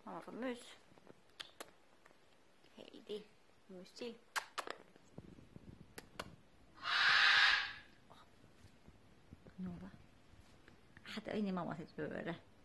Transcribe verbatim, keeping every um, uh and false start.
Mamma får mus. Heidi, musi. Nova. Hade ini mamma sitt öra.